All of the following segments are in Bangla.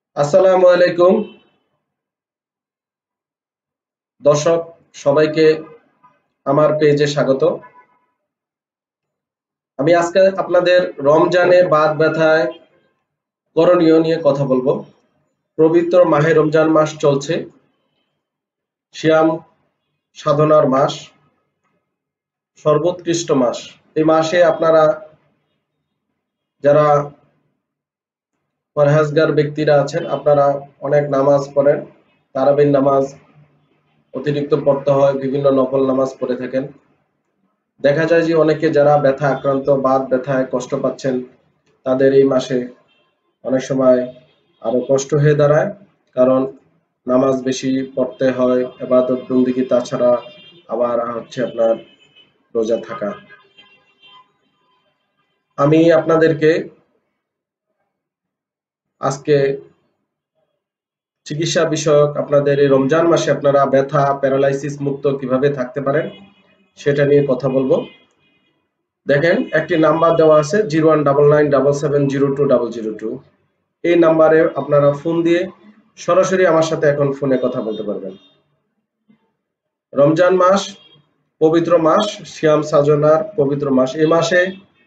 আসসালামু আলাইকুম দর্শক, সবাইকে আমার পেজে স্বাগত। আমি আজকে আপনাদের রমজানে বাত ব্যথায় করণীয় নিয়ে কথা বলবো। পবিত্র মাহে রমজান মাস চলছে, সিয়াম সাধনার মাস, সর্বোৎকৃষ্ট মাস। এই মাসে আপনারা যারা পরহেজগার ব্যক্তিরা আছেন, আপনারা অনেক নামাজ পড়েন, তারাবির নামাজ অতিরিক্ত পড়তে হয়, বিভিন্ন নফল নামাজ পড়ে থাকেন। দেখা যায় যে অনেকে যারা ব্যথা আক্রান্ত, বাত ব্যথায় কষ্ট পাচ্ছেন, তাদের এই মাসে অনেক সময় আরো কষ্ট হয়ে দাঁড়ায়, কারণ নামাজ বেশি পড়তে হয়, ইবাদত বন্দেগী, তাছাড়া আবার হচ্ছে আপনার রোজা থাকা। আমি আপনাদেরকে আজকে চিকিৎসা বিষয়ক, আপনাদের এই রমজান মাসে আপনারা ব্যথা প্যারালাইসিস মুক্ত কিভাবে থাকতে পারেন সেটা নিয়ে কথা বলবো। দেখেন, একটি নাম্বার দেওয়া আছে 019977020002। এই নাম্বারে আপনারা ফোন দিয়ে সরাসরি আমার সাথে এখন ফোনে কথা বলতে পারবেন। রমজান মাস পবিত্র মাস, সিয়াম সাধনার পবিত্র মাস। এই মাসে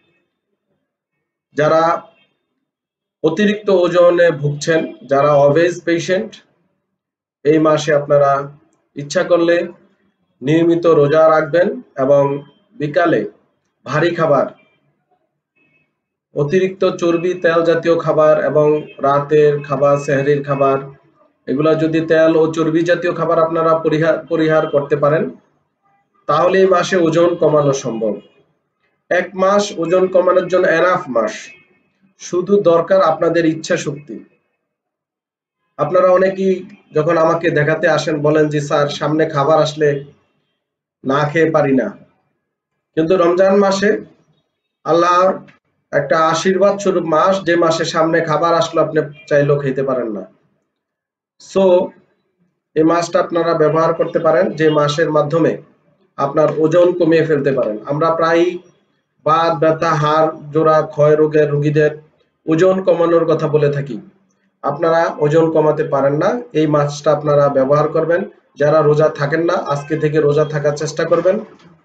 যারা অতিরিক্ত ওজনে ভুগছেন, যারা অবেজ পেশেন্ট, এই মাসে আপনারা ইচ্ছা করলে নিয়মিত রোজা রাখবেন এবং বিকালে ভারী খাবার, অতিরিক্ত চর্বি তেল জাতীয় খাবার এবং রাতের খাবার, সেহরির খাবার, এগুলা যদি তেল ও চর্বি জাতীয় খাবার আপনারা পরিহার করতে পারেন, তাহলে এই মাসে ওজন কমানো সম্ভব। এক মাস ওজন কমানোর জন্য এনাফ মাস। শুধু দরকার আপনাদের ইচ্ছা শক্তি। আপনারা অনেকেই যখন আমাকে দেখাতে আসেন বলেন যে স্যার, সামনে খাবার আসলে না খেয়ে পারি না, কিন্তু রমজান মাসে আল্লাহর একটা আশীর্বাদ স্বরূপ মাস, যে মাসে সামনে খাবার আসলে আপনি চাইলেও খেতে পারেন না। সো এই মাসটা আপনারা ব্যবহার করতে পারেন, যে মাসের মাধ্যমে আপনার ওজন কমিয়ে ফেলতে পারেন। আমরা প্রায়ই বাত ব্যথা, হাড় জোড়া ক্ষয় রোগের রোগীদের ওজন কমানোর কথা বলে থাকি। আপনারা ওজন কমাতে পারেন না, এই মাছটা আপনারা ব্যবহার করবেন। যারা রোজা থাকেন না, আজকে থেকে রোজা থাকার চেষ্টা করবেন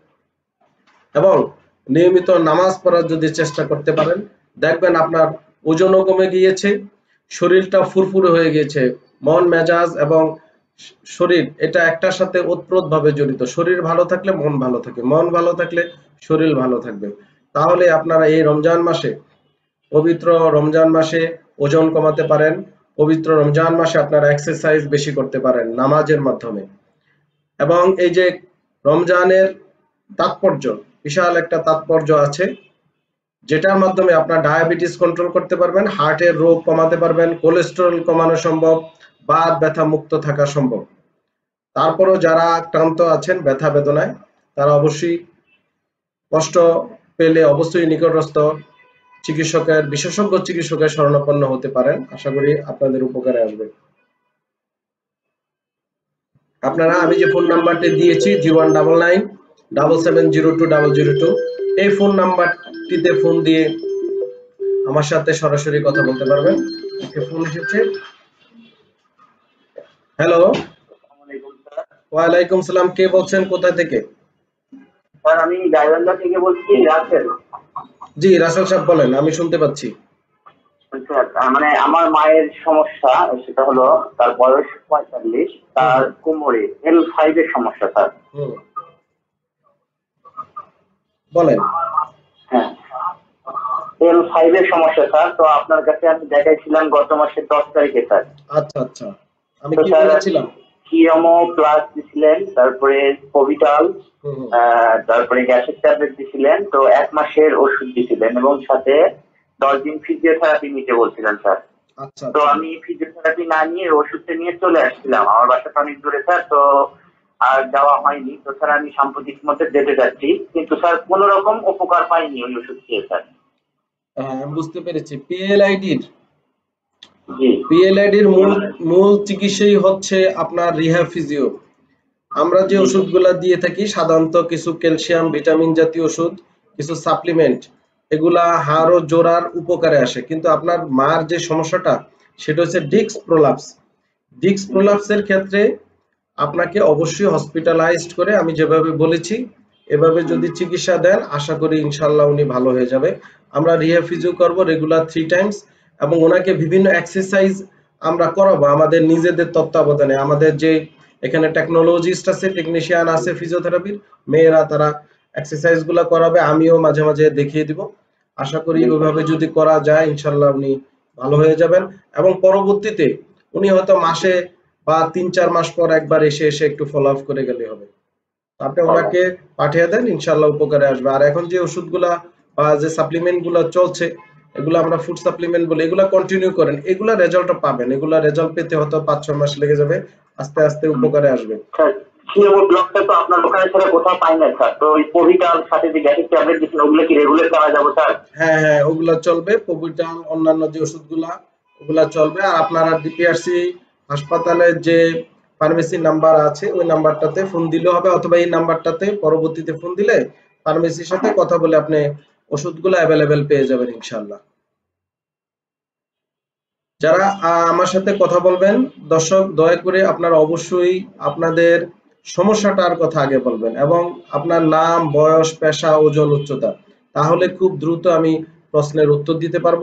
এবং নিয়মিত নামাজ পড়ার যদি চেষ্টা করতে পারেন, দেখবেন আপনার ওজনও কমে গিয়েছে, শরীরটা ফুরফুরে হয়ে গিয়েছে। মন মেজাজ এবং শরীর, এটা একটার সাথে ওতপ্রোত ভাবে জড়িত। শরীর ভালো থাকলে মন ভালো থাকে, মন ভালো থাকলে শরীর ভালো থাকবে। তাহলে আপনারা এই রমজান মাসে, পবিত্র রমজান মাসে ওজন কমাতে পারেন। পবিত্র রমজান মাসে আপনারা এক্সারসাইজ বেশি করতে পারেন নামাজের মাধ্যমে। এবং এই যে রমজানের তাৎপর্য, বিশাল একটা তাৎপর্য আছে, যেটার মাধ্যমে আপনার ডায়াবেটিস কন্ট্রোল করতে পারবেন, হার্টের রোগ কমাতে পারবেন, কোলেস্টেরল কমানো সম্ভব, বাত ব্যথা মুক্ত থাকা সম্ভব। তারপরও যারা আক্রান্ত আছেন ব্যথা বেদনায়, তারা অবশ্যই কষ্ট পেলে অবশ্যই নিকটস্থ চিকিৎসকের, বিশেষজ্ঞ চিকিৎসকের শরণাপন্ন হতে পারেন। আশা করি আপনাদের উপকারে আসবে। আপনারা, আমি যে ফোন নাম্বারটি দিয়েছি 019977020002, এই ফোন নাম্বারটিতে ফোন দিয়ে আমার সাথে সরাসরি কথা বলতে পারবেন। একটা ফোন এসেছে। হ্যালো। ওয়ালাইকুম সালাম। কে বলছেন, কোথা থেকে? স্যার, আমি গাইবান্ধা থেকে বলছি, রাসেল। জি রাসেল সাহেব বলেন, আমি শুনতে পাচ্ছি। স্যার, মানে আমার মায়ের সমস্যা, সেটা হলো তার বয়স 45, তার কোমরে L5 এর সমস্যা স্যার। বলেন। হ্যাঁ, L5 এর সমস্যা স্যার। তো আপনার কাছে আমি দেখাইছিলাম গত মাসের 10 তারিখে স্যার। আচ্ছা আচ্ছা, আমি কি বলেছিলাম? কিমো প্লাস দিছিলেন, তারপরে কোভিটাল, তারপরে গ্যাসের ট্যাবলেট দিছিলেন, তো 1 মাসের ওষুধ দিছিলেন এবং সাথে 10 দিন ফিজিওথেরাপি নিতে বলছিলেন স্যার। আচ্ছা, তো আমি ফিজিওথেরাপি না নিয়ে ওষুধটা নিয়ে চলে আসছিলাম। আমার বাসাটা অনেক দূরে স্যার, তো আর যাওয়া হয়নি। তো স্যার আমি সাম্প্রতিক মধ্যে যেতে যাচ্ছি, কিন্তু স্যার কোন রকম উপকার পাইনি ওই ওষুধ খেয়ে স্যার। আমি বুঝতে পেরেছি। পিএলআইডির মূল চিকিৎসাই হচ্ছে আপনার রিহ্যাব ফিজিও। আমরা যে ওষুধগুলা দিয়ে থাকি সাধারণত কিছু ক্যালসিয়াম, ভিটামিন জাতীয় ওষুধ, কিছু সাপ্লিমেন্ট, এগুলা হাড় ও জোড়ার উপকারে আসে। কিন্তু আপনার মার যে সমস্যাটা, সেটা হচ্ছে ডিস্ক প্রোলাপস। ডিস্ক প্রোলাপসের ক্ষেত্রে আপনাকে অবশ্যই হসপিটালাইজড করে আমি যেভাবে বলেছি এভাবে যদি চিকিৎসা দেন আশা করি ইনশাল্লাহ উনি ভালো হয়ে যাবে। আমরা রিহ্যাব ফিজিও করব রেগুলার 3 টাইমস এবং ওনাকে বিভিন্ন এক্সারসাইজ আমরা করাবো আমাদের নিজেদের তত্ত্বাবধানে। আমাদের যে এখানে টেকনোলজিস্ট আছে, টেকনিশিয়ান আছে ফিজিওথেরাপির, মেয়েরা তারা এক্সারসাইজ গুলা করাবে, আমিও মাঝে মাঝে দেখিয়ে দিব। আশা করি ওইভাবে যদি করা যায় ইনশাল্লাহ উনি ভালো হয়ে যাবেন এবং পরবর্তীতে উনি হয়তো মাসে বা 3-4 মাস পর একবার এসে এসে একটু ফলো আপ করে গেলে হবে। আপনি ওনাকে পাঠিয়ে দেন, ইনশাল্লাহ উপকারে আসবে। আর এখন যে ওষুধগুলা বা যে সাপ্লিমেন্ট গুলা চলছে এগুলো আমরা ফুড সাপ্লিমেন্ট বলি, এগুলা কন্টিনিউ করেন, এগুলা রেজাল্ট পাবেন। এগুলা রেজাল্ট পেতে হয়তো 5-6 মাস লেগে যাবে, আস্তে আস্তে উপকারে আসবে। সিএমও ব্লকটা তো আপনার দোকানে ছাড়া কোথাও পাই না স্যার, তো ওই পভিটাল সাথে যে গ্যাসের ট্যাবলেট দিচ্ছেন ওগুলো কি রেগুলার চালা যাবে স্যার? হ্যাঁ হ্যাঁ, ওগুলা চলবে, পভিটাল অন্যান্য যে ওষুধগুলা ওগুলা চলবে। আর আপনারা ডিপিআরসি হাসপাতালের যে ফার্মেসি নাম্বার আছে ওই নাম্বারটাতে ফোন দিলেও হবে, অথবা এই নাম্বারটাতে পরবর্তীতে ফোন দিলে ফার্মেসির সাথে কথা বলে আপনি ওষুধগুলো অ্যাভেলেবেল পেয়ে যাবেন ইনশাল্লাহ। যারা আমার সাথে কথা বলবেন দর্শক, দয়া করে আপনারা অবশ্যই আপনাদের সমস্যাটার কথা আগে বলবেন এবং আপনার নাম, বয়স, পেশা, ওজন, উচ্চতা, তাহলে খুব দ্রুত আমি প্রশ্নের উত্তর দিতে পারবো।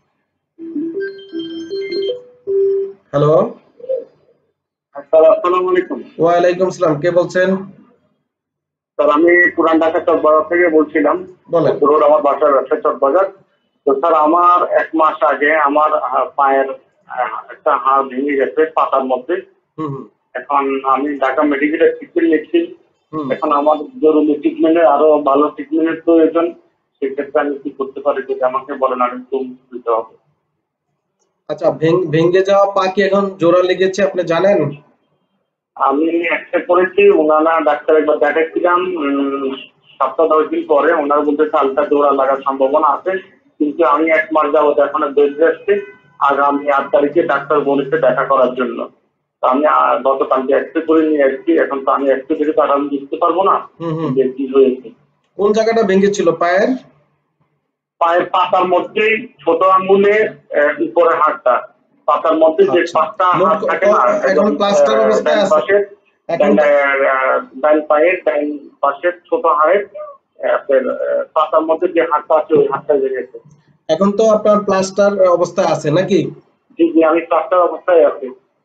হ্যালো, আসসালামু আলাইকুম। ওয়ালাইকুম আসসালাম, কে বলছেন? স্যার আমি পুরান ঢাকা চকবাজার থেকে বলছিলাম। বলেন। রোড আমার বাসার ব্যবসা চকবাজার। তো স্যার আমার 1 মাস আগে আমার পায়ের একটা হাড় ভেঙে গেছে পাতার মধ্যে। এখন আমি ঢাকা মেডিকেলে ট্রিটমেন্ট নিচ্ছি। এখন আমার জরুরি ট্রিটমেন্টের আরো ভালো ট্রিটমেন্টের প্রয়োজন। সেক্ষেত্রে আমি কি করতে পারি যদি আমাকে বলেন, আমি একটু দিতে হবে। আচ্ছা, ভেঙে যাওয়া পা কি এখন জোড়া লেগেছে আপনি জানেন? আমি একটা করেছি, ওনারা ডাক্তার একবার দেখাচ্ছিলাম 7-10 দিন পরে, ওনারা বলতে হালকা জোড়া লাগার সম্ভাবনা আছে, কিন্তু আমি 1 মাস যাবত এখনো বেড রেস্টে। আগামী 8 তারিখে ডাক্তার বলেছে দেখা করার জন্য। তো আমি গতকালকে এক্সরে করে নিয়ে আসছি। এখন তো আমি এক্সরে থেকে তো আর আমি বুঝতে পারবো না যে কি হয়েছে। কোন জায়গাটা ভেঙেছিল পায়ের? পায়ের পাতার মধ্যেই ছোট আঙ্গুলের উপরে হাড়টা, পাতার মধ্যে যে 5টা হাড় থাকে না, এখন প্লাস্টার অবস্থায় আছে। ডান পায়ের ডান পাশের ছোট হাড়ের পাতার মধ্যে যে হাড়টা আছে ওই হাড়টা ভেঙেছে। এখন তো আপনার প্লাস্টার অবস্থায় আছে নাকি? জি জি, আমি প্লাস্টার অবস্থায় আছি।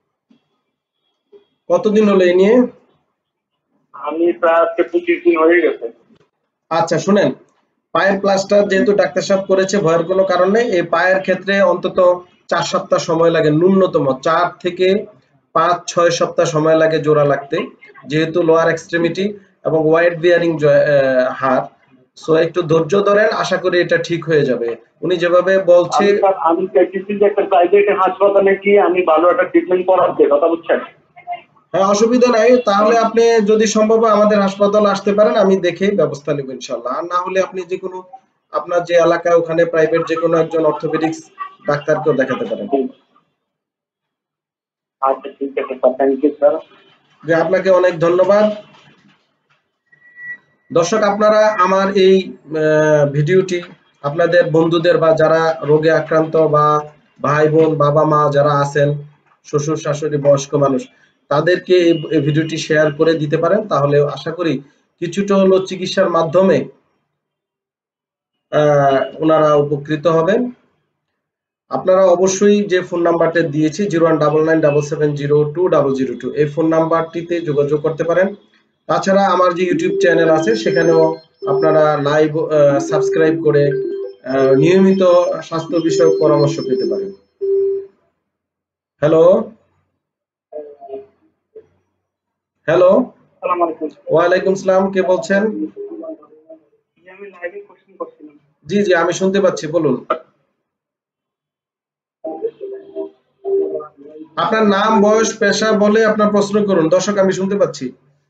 কতদিন হলো এই নিয়ে? আমি প্রায় আজকে 25 দিন হয়ে গেছে। আচ্ছা শুনেন, পায়ের প্লাস্টার যেহেতু ডাক্তার সাহেব করেছে, ভয়ের কোনো কারণ নেই। এই পায়ের ক্ষেত্রে অন্তত 4 সপ্তাহ সময় লাগে, ন্যূনতম 4 থেকে 5-6 সপ্তাহ সময় লাগে জোড়া লাগতে, যেহেতু লোয়ার এক্সট্রিমিটি এবং ওয়াইড বিয়ারিং হাড়। সো একটু ধৈর্য ধরেন, আশা করি এটা ঠিক হয়ে যাবে। উনি যেভাবে বলছে, আমি চাইছি যে একটা প্রাইভেট হাসপাতালে গিয়ে আমি ভালো একটা ট্রিটমেন্ট করাতে, কথা বুঝছেন? হ্যাঁ অসুবিধা নাই, তাহলে আপনি যদি সম্ভব হয় আমাদের হাসপাতালে আসতে পারেন, আমি দেখে ব্যবস্থা নেব ইনশাল্লাহ। আর না হলে আপনি যে কোনো আপনার যে এলাকায় ওখানে প্রাইভেট যে কোনো একজন অর্থোপেডিক্স ডাক্তারকেও দেখাতে পারেন। আচ্ছা ঠিক আছে স্যার, থ্যাংক ইউ স্যার। যে আপনাকে অনেক ধন্যবাদ। দর্শক, আপনারা আমার এই ভিডিওটি আপনাদের বন্ধুদের বা যারা রোগে আক্রান্ত বা ভাই বোন, বাবা মা যারা আছেন, শ্বশুর শাশুড়ি, বয়স্ক মানুষ, তাদেরকে এই ভিডিওটি শেয়ার করে দিতে পারেন। তাহলে আশা করি কিছুটা হলো চিকিৎসার মাধ্যমে ওনারা উপকৃত হবেন। আপনারা অবশ্যই যে ফোন নাম্বারটা দিয়েছি 019977020002 এই ফোন নাম্বারটিতে যোগাযোগ করতে পারেন। তাছাড়া আমার যে ইউটিউব চ্যানেল আছে সেখানেও আপনারা লাইভ সাবস্ক্রাইব করে নিয়মিত স্বাস্থ্য বিষয়ক পরামর্শ পেতে পারেন। হ্যালো হ্যালো, ওয়ালাইকুম আসসালাম, কে বলছেন? জি জি, আমি শুনতে পাচ্ছি, বলুন। আপনার নাম, বয়স, পেশা বলে আপনার প্রশ্ন করুন। দর্শক আমি শুনতে পাচ্ছি।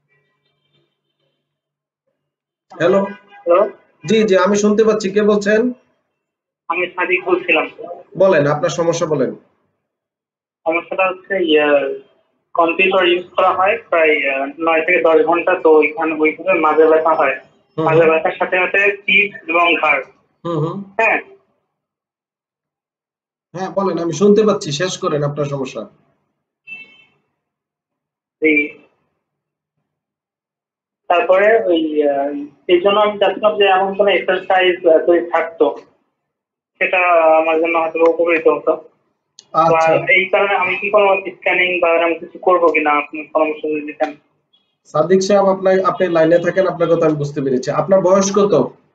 হ্যালো, জি জি, আমি শুনতে পাচ্ছি, কে বলছেন? আমি সাদিক বলছিলাম। বলেন আপনার সমস্যা, বলেন। সমস্যাটা হচ্ছে কম্পিউটার ইউজ করা হয় প্রায় 9 থেকে 10 ঘন্টা, তো ওইখানে মাঝে ব্যথা হয়। মাঝে ব্যথার সাথে সাথে পিঠ এবং ঘাড়। হ্যাঁ, হ্যাঁ বলেন, আমি শুনতে পাচ্ছি, শেষ করেন আপনার সমস্যা। এই তারপরে ওই এই জন্য আমি চাচ্ছিলাম যে এমন কোনো এক্সারসাইজ যদি থাকতো, সেটা আমার জন্য হয়তো উপকৃত হতো। বা আচ্ছা এই কারণে আমি কি কোনো স্ক্যানিং বা এরকম কিছু করবো কিনা, আপনি পরামর্শ যদি দিতেন। সাদিক সাহেব, আপনি লাইনে থাকেন, আপনার কথা আমি বুঝতে পেরেছি। আপনার বয়স কত?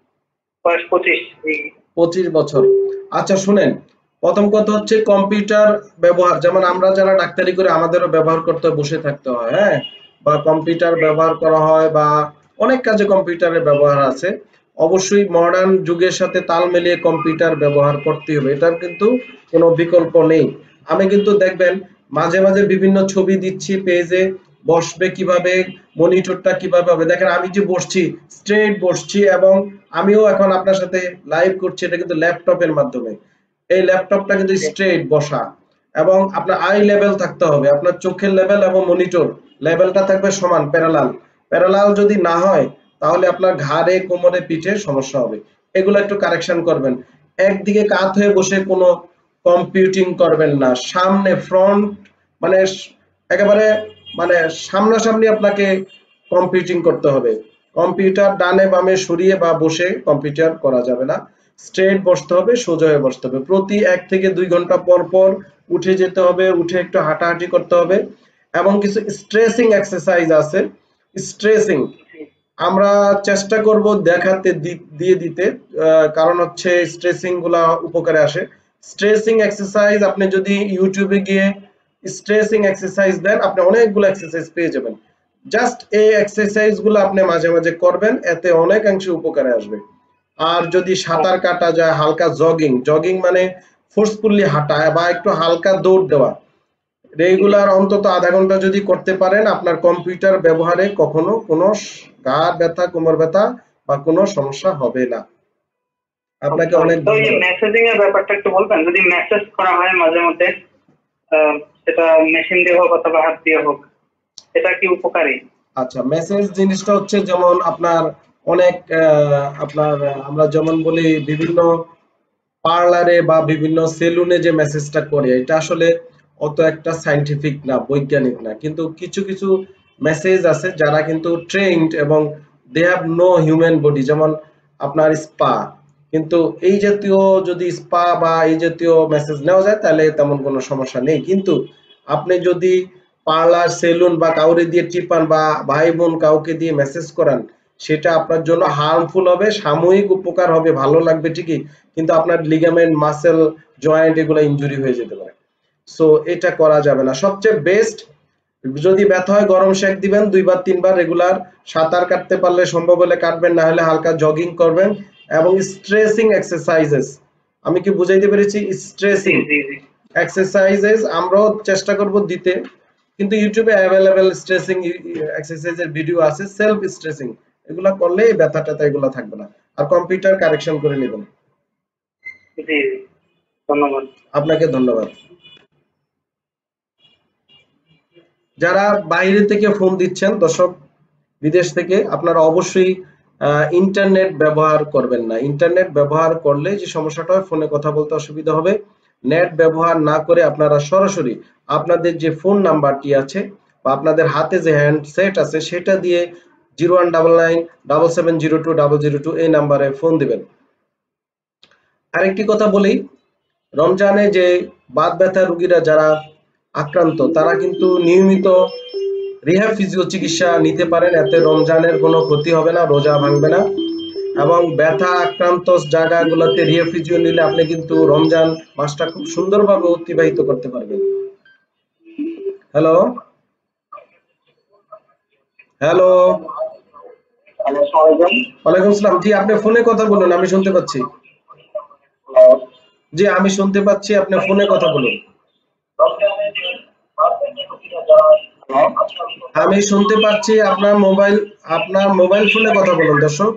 বয়স 25। 25 বছর। আচ্ছা শুনেন, প্রথম কথা হচ্ছে কম্পিউটার ব্যবহার, যেমন আমরা যারা ডাক্তারি করে আমাদেরও ব্যবহার করতে বসে থাকতে হয়, হ্যাঁ, বা কম্পিউটার ব্যবহার করা হয়, বা অনেক কাজে কম্পিউটারের ব্যবহার আছে। অবশ্যই মডার্ন যুগের সাথে তাল মিলিয়ে কম্পিউটার ব্যবহার করতে হবে, এটার কিন্তু কোনো বিকল্প নেই। আমি কিন্তু দেখবেন মাঝে মাঝে বিভিন্ন ছবি দিচ্ছি পেজে, বসবে কিভাবে, মনিটরটা কিভাবে হবে। দেখেন আমি যে বসছি, স্ট্রেট বসছি, এবং আমিও এখন আপনার সাথে লাইভ করছি, এটা কিন্তু ল্যাপটপের মাধ্যমে। এই ল্যাপটপটা কিন্তু স্ট্রেট বসা, এবং আপনার আই লেভেল থাকতে হবে, আপনার চোখের লেভেল এবং মনিটর লেভেলটা থাকবে সমান, প্যারালাল। প্যারালাল যদি না হয় তাহলে আপনার ঘাড়ে, কোমরে, পিঠে সমস্যা হবে। এগুলো একটু কারেকশন করবেন। একদিকে কাত হয়ে বসে কোনো কম্পিউটিং করবেন না, সামনে ফ্রন্ট, মানে একেবারে মানে সামনাসামনি আপনাকে কম্পিউটিং করতে হবে। কম্পিউটার ডানে বামে সরিয়ে বা বসে কম্পিউটার করা যাবে না। স্ট্রেট বসতে হবে, সোজা হয়ে বসতে হবে। প্রতি 1 থেকে 2 ঘন্টা পর পর উঠে যেতে হবে, উঠে একটু হাঁটাহাঁটি করতে হবে। এবং কিছু স্ট্রেসিং এক্সারসাইজ আছে। স্ট্রেসিং আমরা চেষ্টা করব দেখাতে দিয়ে দিতে, কারণ হচ্ছে স্ট্রেসিং গুলা উপকারে আসে। স্ট্রেসিং এক্সারসাইজ আপনি যদি ইউটিউবে গিয়ে স্ট্রেসিং এক্সারসাইজ দেন, আপনি অনেকগুলো এক্সারসাইজ পেয়ে যাবেন। জাস্ট এই এক্সারসাইজ গুলো আপনি মাঝে মাঝে করবেন, এতে অনেকাংশে উপকারে আসবে। আর যদি সাঁতার কাটা যায়, হালকা জগিং, জগিং মানে ফোর্সফুলি হাঁটা বা একটু হালকা দৌড় দেওয়া, রেগুলার অন্তত আধা ঘন্টা যদি করতে পারেন, আপনার কম্পিউটার ব্যবহারে কখনো কোনো গা ব্যথা, কোমর ব্যথা বা কোনো সমস্যা হবে না। আপনাকে অনেক তো এই ধন্যবাদ। মেসেজিং এর ব্যাপারটা একটু বলবেন, যদি মেসেজ করা হয় মাঝে মধ্যে, সেটা মেশিন দিয়ে হোক অথবা হাত দিয়ে হোক, এটা কি উপকারী? আচ্ছা, মেসেজ জিনিসটা হচ্ছে যেমন আপনার অনেক আপনার আমরা যেমন বলি বিভিন্ন পার্লারে বা বিভিন্ন সেলুনে যে মেসেজটা করে, এটা আসলে অত একটা সাইন্টিফিক না, বৈজ্ঞানিক না। কিন্তু কিছু কিছু মেসেজ আছে যারা কিন্তু ট্রেন্ড এবং they have no human body, যেমন আপনার স্পা। কিন্তু এই জাতীয় যদি স্পা বা এই জাতীয় মেসেজ নেওয়া যায় তাহলে তেমন কোনো সমস্যা নেই। কিন্তু আপনি যদি পার্লার, সেলুন বা কাউরে দিয়ে টিপান বা ভাই বোন কাউকে দিয়ে মেসেজ করান, সেটা আপনার জন্য হার্মফুল হবে। সাময়িক উপকার হবে, ভালো লাগবে ঠিকই, কিন্তু আপনার লিগামেন্ট, মাসেল, জয়েন্ট এগুলো ইনজুরি হয়ে যেতে পারে। সো এটা করা যাবে না। সবচেয়ে বেস্ট, যদি ব্যথা হয় গরম সেক দিবেন 2 বার 3 বার রেগুলার। সাঁতার কাটতে পারলে সম্ভব হলে কাটবেন, না হলে হালকা জগিং করবেন। এবং স্ট্রেসিং এক্সারসাইজেস, আমি কি বুঝাইতে পেরেছি? জি স্ট্রেসিং জি জি। এক্সারসাইজেস আমরাও চেষ্টা করব দিতে, কিন্তু ইউটিউবে অ্যাভেলেবেল স্ট্রেসিং এক্সারসাইজের ভিডিও আছে, সেলফ স্ট্রেসিং। এগুলা করলে এই ব্যথা ট্যাথা এগুলো থাকবে না। আর কম্পিউটার কারেকশন করে নেবেন। জি জি, ধন্যবাদ। আপনাকে ধন্যবাদ। যারা বাইরে থেকে ফোন দিচ্ছেন দর্শক, বিদেশ থেকে, আপনারা অবশ্যই ইন্টারনেট ব্যবহার করবেন না। ইন্টারনেট ব্যবহার করলে যে সমস্যাটা হয়, ফোনে কথা বলতে অসুবিধা হবে। নেট ব্যবহার না করে আপনারা সরাসরি আপনাদের যে ফোন নাম্বারটি আছে বা আপনাদের হাতে যে হ্যান্ডসেট আছে সেটা দিয়ে 019977020002 এই নাম্বারে ফোন দিবেন। আরেকটি কথা বলি, রমজানে যে বাত ব্যথা রোগীরা যারা আক্রান্ত, তারা কিন্তু নিয়মিত রিহ্যাব ফিজিও চিকিৎসা নিতে পারেন। এতে রমজানের কোনো ক্ষতি হবে না, রোজা ভাঙবে না। এবং ব্যথা আক্রান্ত জায়গাগুলোতে রিহ্যাব ফিজিও নিলে আপনি কিন্তু রমজান মাসটা খুব সুন্দরভাবে অতিবাহিত করতে পারবেন। হ্যালো, হ্যালো, ওয়ালাইকুম আসসালাম। জি, আপনি ফোনে কথা বলুন, আমি শুনতে পাচ্ছি। জি, আমি শুনতে পাচ্ছি, আপনি ফোনে কথা বলুন। আমি শুনতে পাচ্ছি, আপনার মোবাইল ফোনে কথা বলুন। দর্শক,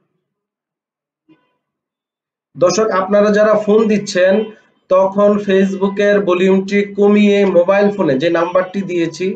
আপনারা যারা ফোন দিচ্ছেন, তখন ফেসবুকের ভলিউমটি কমিয়ে মোবাইল ফোনে যে নাম্বারটি দিয়েছি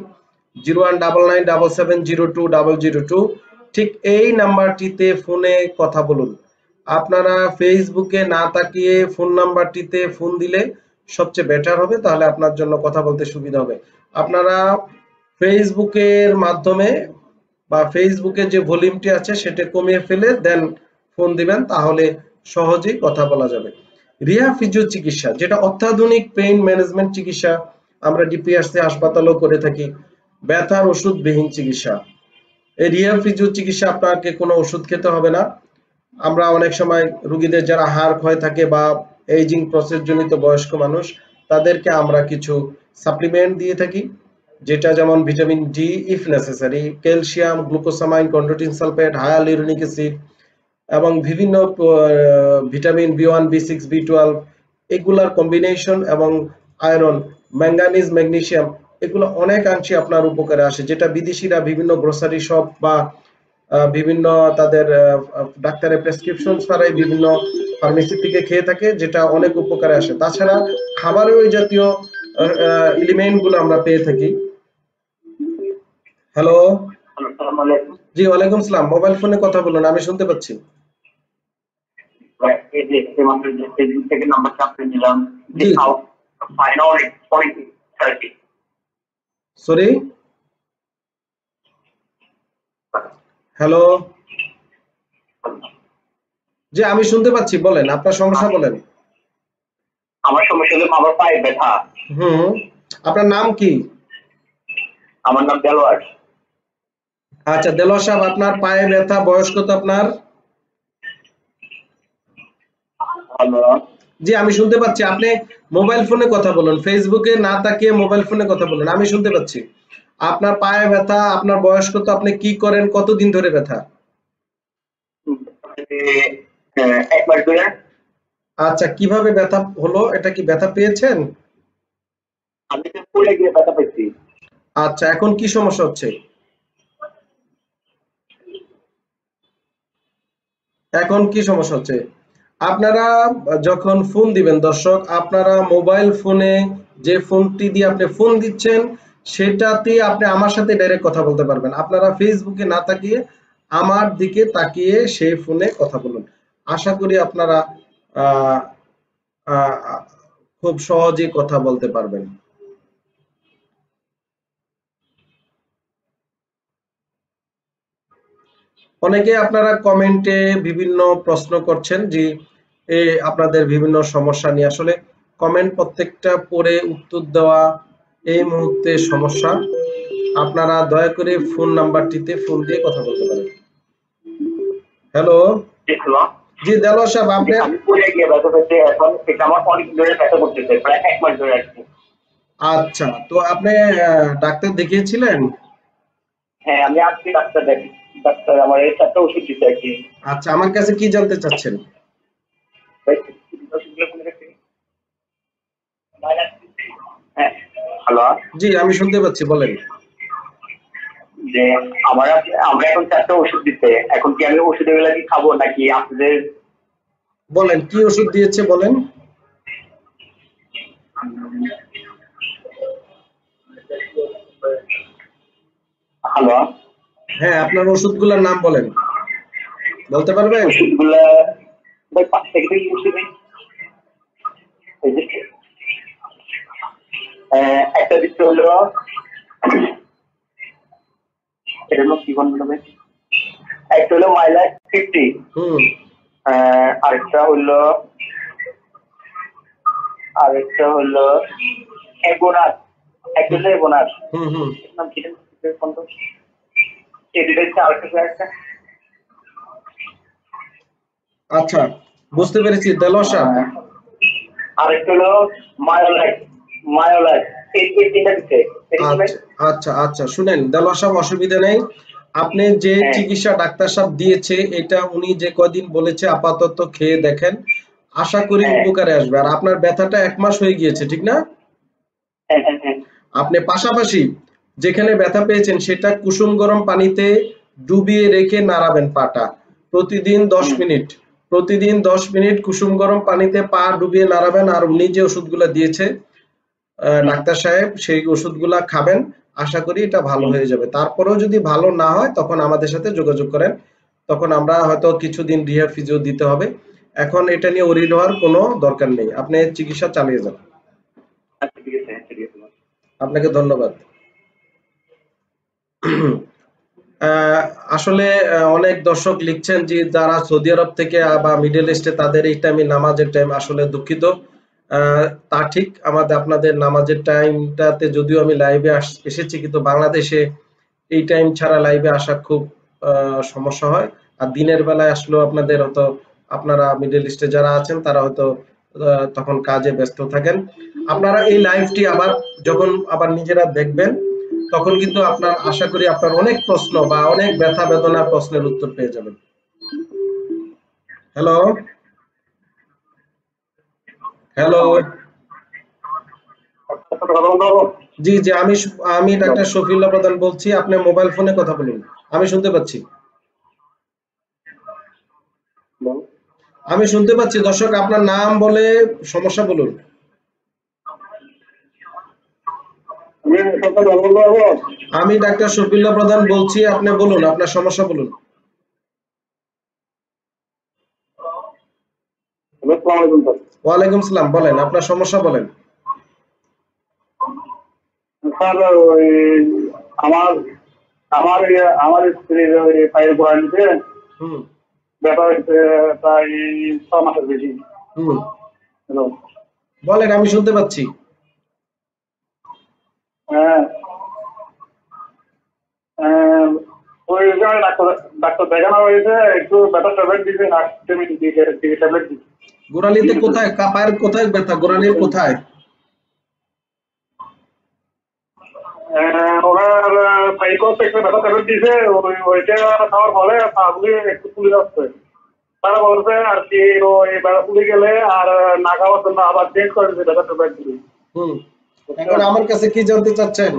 019977020002, ঠিক এই নাম্বারটিতে ফোনে কথা বলুন। আপনারা ফেসবুকে না তাকিয়ে ফোন নাম্বারটিতে ফোন দিলে সবচেয়ে বেটার হবে, তাহলে আপনার জন্য কথা বলতে সুবিধা হবে। আপনারা ফেসবুকের মাধ্যমে বা ফেসবুকে যে ভলিউমটি আছে সেটা কমিয়ে ফেলে দেন ফোন দিবেন, তাহলে সহজেই কথা বলা যাবে। রিহা ফিজিও চিকিৎসা, যেটা অত্যাধুনিক পেইন ম্যানেজমেন্ট চিকিৎসা, আমরা ডিপিআরসি হাসপাতালেও করে থাকি। ব্যথার ওষুধবিহীন চিকিৎসা। এই রিহা ফিজিও চিকিৎসা আপনাকে কোনো ওষুধ খেতে হবে না। আমরা অনেক সময় রোগীদের যারা হাড় ক্ষয় থাকে বা এইজিং প্রসেস জনিত বয়স্ক মানুষ, তাদেরকে আমরা কিছু সাপ্লিমেন্ট দিয়ে থাকি, যেটা যেমন vitamin D if necessary, calcium, glucosamine, chondroitin sulphate, hyaluronic acid এবং বিভিন্ন ভিটামিন বি1, বি6, বি12, এগুলার কম্বিনেশন এবং আয়রন, ম্যাঙ্গানিজ, ম্যাগনেসিয়াম, এগুলো অনেকাংশে আপনার উপকারে আসে, যেটা বিদেশিরা বিভিন্ন গ্রোসারি শপ বা বিভিন্ন তাদের ডাক্তারের প্রেসক্রিপশন ছাড়াই বিভিন্ন ফার্মেসি থেকে খেয়ে থাকে, যেটা অনেক উপকারে আসে। তাছাড়া খাবারে ওই জাতীয় এলিমেন্ট গুলো আমরা পেয়ে থাকি। হ্যালো, আসসালামু আলাইকুম। জি ওয়ালাইকুম সালাম। মোবাইল ফোনে কথা বলুন, আমি শুনতে পাচ্ছি। এই যে মাত্র যে ফেসবুক থেকে নাম্বারটা আপনি নিলাম, জি। ফাইনাল অনেক থার্টি। সরি, হ্যালো, জি আমি শুনতে পাচ্ছি, বলেন আপনার সমস্যা বলেন। আমার সমস্যা হলো আমার পায়ে ব্যথা। আপনার নাম কি? আমার নাম দেলোয়ার। আচ্ছা দেলোয়ার সাহেব, আপনার পায়ে ব্যথা, বয়স কত আপনার? হ্যালো, জি আমি শুনতে পাচ্ছি। আপনি মোবাইল ফোনে কথা বলুন, ফেসবুকে না তাকিয়ে মোবাইল ফোনে কথা বলুন, আমি শুনতে পাচ্ছি। আপনার পায়ে ব্যথা, আপনার বয়স কত, আপনি কি করেন, কতদিন ধরে ব্যথা? 1 মাস ধরে। আচ্ছা, কিভাবে ব্যথা হলো, এটা কি ব্যথা পেয়েছেন? আমি তো পড়ে গিয়ে ব্যথা পেয়েছি। আচ্ছা, এখন কি সমস্যা হচ্ছে? এখন কি সমস্যা হচ্ছে? আপনারা যখন ফোন দিবেন দর্শক, আপনারা মোবাইল ফোনে যে ফোনটি দিয়ে আপনি ফোন দিচ্ছেন সেটাতে আপনি আমার সাথে ডাইরেক্ট কথা বলতে পারবেন। আপনারা ফেসবুকে না তাকিয়ে আমার দিকে তাকিয়ে সেই ফোনে কথা বলুন। আশা করি আপনারা আহ, আহ, খুব সহজেই কথা বলতে পারবেন। অনেকে আপনারা কমেন্টে বিভিন্ন প্রশ্ন করছেন যে আপনাদের বিভিন্ন সমস্যা নিয়ে। আসলে কমেন্ট প্রত্যেকটা পড়ে উত্তর দেওয়া এই মুহূর্তে সমস্যা। আপনারা দয়া করে ফোন নাম্বারটিতে ফোন দিয়ে কথা বলতে পারেন। হ্যালো, জি দেলোয়ার সাহেব, আপনি? আমি পড়ে গিয়ে ব্যথা পেয়েছি, এখন এটা আমার অনেক ধরে ব্যথা করতেছে, প্রায় 1 মাস ধরে আসছে। আচ্ছা, তো আপনি ডাক্তার দেখিয়েছিলেন? হ্যাঁ, আমি আজকে ডাক্তার দেখি। ডাক্তার আমার এই 4টা ওষুধ দিতে আর কি। আচ্ছা, আমার কাছে কি জানতে চাচ্ছেন? হ্যাঁ, হ্যালো। জি আমি শুনতে পাচ্ছি, বলেন। যে আমরা এখন 4টা ওষুধ দিতে, এখন কি আমি ওষুধের বেলা কি খাবো নাকি আপনাদের? বলেন কি ওষুধ দিয়েছে, বলেন। হ্যালো, হ্যাঁ, আপনার ওষুধগুলোর নাম বলেন, বলতে পারবেন? ওষুধগুলা ভাই 5 থেকে ওষুধ নেই। এই যে একটা দিতে হলো, এটা হলো কি বলবো ভাই, একটা হলো মাইলাক 50, আরেকটা হলো এবোনাস, একটা হলো এবোনাস। নাম কি কোনটা? আচ্ছা, বুঝতে পেরেছি দেলোয়ার সাহেব। আরেকটা হলো মায়োলাইট এই তিনটা দিতে। আচ্ছা আচ্ছা, শুনেন দেলোয়ার সাহেব, অসুবিধা নেই। আপনি যে চিকিৎসা ডাক্তার সাহেব দিয়েছে এটা উনি যে কদিন বলেছে আপাতত খেয়ে দেখেন, আশা করি উপকারে আসবে। আর আপনার ব্যথাটা 1 মাস হয়ে গিয়েছে, ঠিক না? আপনি পাশাপাশি যেখানে ব্যথা পেয়েছেন সেটা কুসুম গরম পানিতে ডুবিয়ে রেখে নাড়াবেন পাটা প্রতিদিন 10 মিনিট কুসুম গরম পানিতে পা ডুবিয়ে নাড়াবেন। আর উনি যে ওষুধগুলো দিয়েছে ডাক্তার সাহেব, সেই ওষুধগুলা খাবেন, আশা করি এটা ভালো হয়ে যাবে। তারপরেও যদি ভালো না হয় তখন আমাদের সাথে যোগাযোগ করেন, তখন আমরা হয়তো কিছুদিন রিহ্যাব ফিজিও দিতে হবে। এখন এটা নিয়ে ওরিড হওয়ার কোনো দরকার নেই, আপনি চিকিৎসা চালিয়ে যান। আপনাকে ধন্যবাদ। আসলে অনেক দর্শক লিখছেন যে যারা সৌদি আরব থেকে বা মিডল ইস্টে তাদের এই টাইমে নামাজের টাইম, আসলে দুঃখিত। তা ঠিক, আপনাদের নামাজের টাইমটাতে যদিও আমি লাইভে এসেছি, কিন্তু বাংলাদেশে এই টাইম ছাড়া লাইভে আসা খুব সমস্যা হয়। আর দিনের বেলায় আসলেও আপনাদের হয়তো, আপনারা মিডল ইস্টে যারা আছেন তারা হয়তো তখন কাজে ব্যস্ত থাকেন। আপনারা এই লাইভটি যখন আবার নিজেরা দেখবেন, তখন কিন্তু আশা করি আপনার অনেক প্রশ্ন বা অনেক ব্যথা বেদনার প্রশ্নের উত্তর পেয়ে যাবেন। হ্যালো হ্যালো জি জি, আমি ডাক্তার শফিউল্লাহ প্রধান বলছি। আপনি মোবাইল ফোনে কথা বলুন, আমি শুনতে পাচ্ছি। আমি শুনতে পাচ্ছি। দর্শক, আপনার নাম বলে সমস্যা বলুন। আমি ডাক্তার শফিউল্লাহ প্রধান বলছি, আপনি বলুন, আপনার সমস্যা বলুন। ওয়ালাইকুম সালাম, বলেন আপনার সমস্যা বলেন। স্যার আমার আমার আমার স্ত্রীর পায়ের গোড়ালিতে ব্যথা হয়েছে প্রায় 6 মাসের বেশি। হ্যালো, বলেন, আমি শুনতে পাচ্ছি। হ্যাঁ, ওই ডাক্তার দেখানো হয়েছে, একটু ব্যথা ট্যাবলেট দিয়েছে, ট্যাবলেট দিয়েছে। গোড়ালিতে কোথায়, পায়ের কোথায় ব্যথা, গোড়ালির কোথায়? ওনার পাইকস একটা ব্যথা ট্যাবলেট দিয়েছে, ওইটা খাওয়ার ফলে পাগুলি একটু ফুলে যাচ্ছে। তারা বলছে আর কি ওই ব্যথা ফুলে গেলে আর না খাওয়ার জন্য আবার চেঞ্জ করে দিচ্ছে ব্যথা ট্যাবলেট গুলি। এখন আমার কাছে কি জানতে চাচ্ছেন?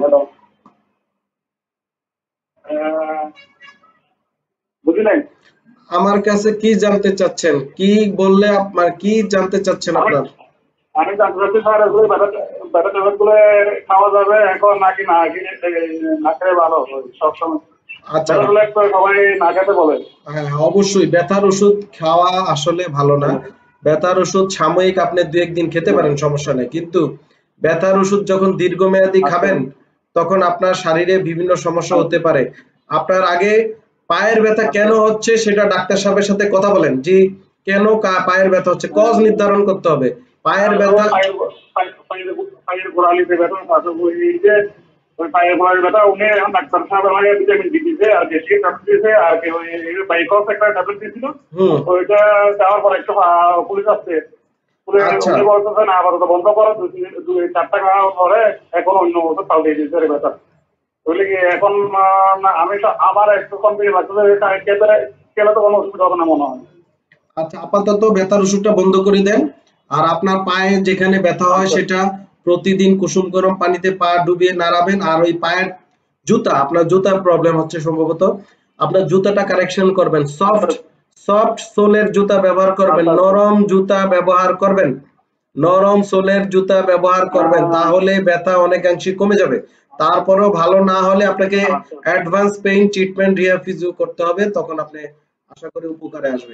বুঝি নাই। আমার কাছে কি জানতে চাচ্ছেন, কি বললে আপনার কি জানতে চাচ্ছেন আপনার? আমি জানতে চাচ্ছি স্যার, ব্যথা ট্যাবলেট গুলো খাওয়া যাবে এখন নাকি না খেলে ভালো সবসময়? আচ্ছা, সবাই না খেতে বলে। হ্যাঁ অবশ্যই ব্যথার ওষুধ খাওয়া আসলে ভালো না। ব্যথার ওষুধ সাময়িক আপনি 2-1 দিন খেতে পারেন, সমস্যা নেই, কিন্তু ব্যথার ওষুধ যখন দীর্ঘমেয়াদী খাবেন তখন আপনার শরীরে বিভিন্ন সমস্যা হতে পারে। আপনার আগে পায়ের ব্যথা কেন হচ্ছে সেটা ডাক্তার সাহেবের সাথে কথা বলেন, যে কেন পায়ের ব্যথা হচ্ছে, কজ নির্ধারণ করতে হবে। পায়ের ব্যথা, পায়ের গোড়ালিতে ব্যথা, ওই পায়ের গোড়ালির ব্যথা, উনি ডাক্তার সাহেব আমাকে ভিটামিন ডি দিয়েছে আর গেস্টিক ট্যাবলেট দিয়েছে আর কি ওই বাইকস একটা ট্যাবলেট দিয়েছিল, ওইটা দেওয়ার পর একটু পুলিশ আসছে। উনি বলতেছে না আপাতত বন্ধ করো, 2-4টা খাওয়ার পরে এখন অন্য ওষুধ পাল্টে দিয়েছে ব্যথা। বুঝলি কি এখন আমি তো আবার একটু কমপ্লিট লাগছে, খেলে তো কোনো অসুবিধা হবে না মনে হয়। আচ্ছা, আপাতত ব্যথার ওষুধটা বন্ধ করে দেন। আর আপনার পায়ে যেখানে ব্যথা হয় সেটা প্রতিদিন কুসুম গরম পানিতে পা ডুবিয়ে নাড়াবেন। আর ওই পায়ের জুতা, আপনার জুতার প্রবলেম হচ্ছে সম্ভবত, আপনার জুতাটা কারেকশন করবেন, সফট সোলের জুতা ব্যবহার করবেন, নরম জুতা ব্যবহার করবেন, নরম সোলের জুতা ব্যবহার করবেন, তাহলে ব্যথা অনেকাংশে কমে যাবে। তারপরেও ভালো না হলে আপনাকে advance pain treatment, rehab physio করতে হবে, তখন আপনি আশা করি উপকারে আসবে।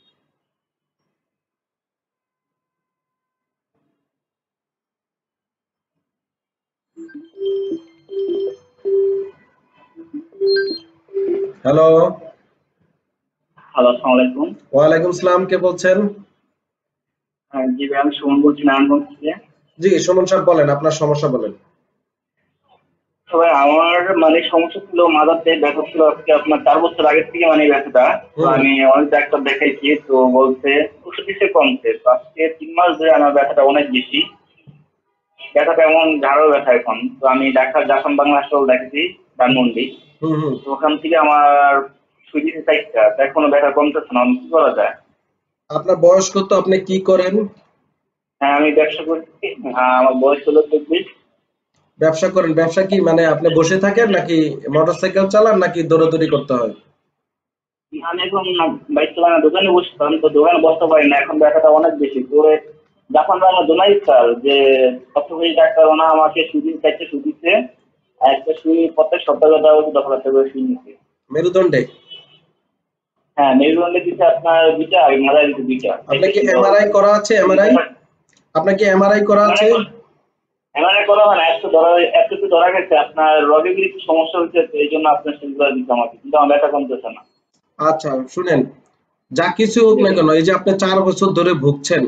হ্যালো হ্যালো, আসসালামু আলাইকুম। ওয়ালাইকুম সালাম, কে বলছেন? জি ভাই, আমি সুমন বলছি নারায়ণগঞ্জ থেকে। জি সুমন সাহেব, বলেন আপনার সমস্যা বলেন। তবে আমার মানে সমস্যা ছিল মাথাতে ব্যথা ছিল আজকে আপনার 4 বছর আগের থেকে, মানে ব্যথাটা আমি অনেক ডাক্তার দেখাইছি, তো বলছে ওষুধ দিতে কমছে, তো আজকে 3 মাস ধরে আমার ব্যথাটা অনেক বেশি, ব্যথাটা এমন ঝাড়ো ব্যথা এখন। তো আমি ডাক্তার জাফর বাংলা হাসপাতাল দেখেছি ধানমন্ডি, তো ওখান থেকে আমার সুই দিতে চাইটা এখনো ব্যথা কমতেছে না, কি করা যায়? আপনার বয়স কত, আপনি কি করেন? হ্যাঁ, আমি ব্যবসা করছি। আমার বয়স হলো 24। ব্যবসা করেন? ব্যবসা কি মানে আপনি বসে থাকেন নাকি মোটরসাইকেল চালান নাকি দৌড়াদৌড়ি করতে হয়? আমি এখন বাইক চালানো দোকানে বসতাম, তো দোকানে বসতে পারি না, এখন ব্যথাটা অনেক বেশি। তো যখন আমার দোনাই স্যার যে অর্থোপেডিক ডাক্তার, ওনা আমাকে সুদিন চাইতে সুদিতে একটা সুই প্রত্যেক সপ্তাহে দেওয়া হচ্ছে, 10,000 করে সুই নিচ্ছে। মেরুদণ্ডে? হ্যাঁ, মেরুদণ্ডে দিচ্ছে আপনার 2টা আর মাথায় দিচ্ছে 2টা। আপনার কি এমআরআই করা আছে? এমআরআই আপনার কি এমআরআই করা আছে? এমআরআই করা হয় না, একটু ধরা গেছে আপনার রগের কিছু সমস্যা হচ্ছে, তো এই জন্য আপনার সেগুলো দিতে আমাকে, কিন্তু আমার ব্যথা কমতেছে না। আচ্ছা শুনেন, যা কিছু হোক না কেন, এই যে আপনি 4 বছর ধরে ভুগছেন,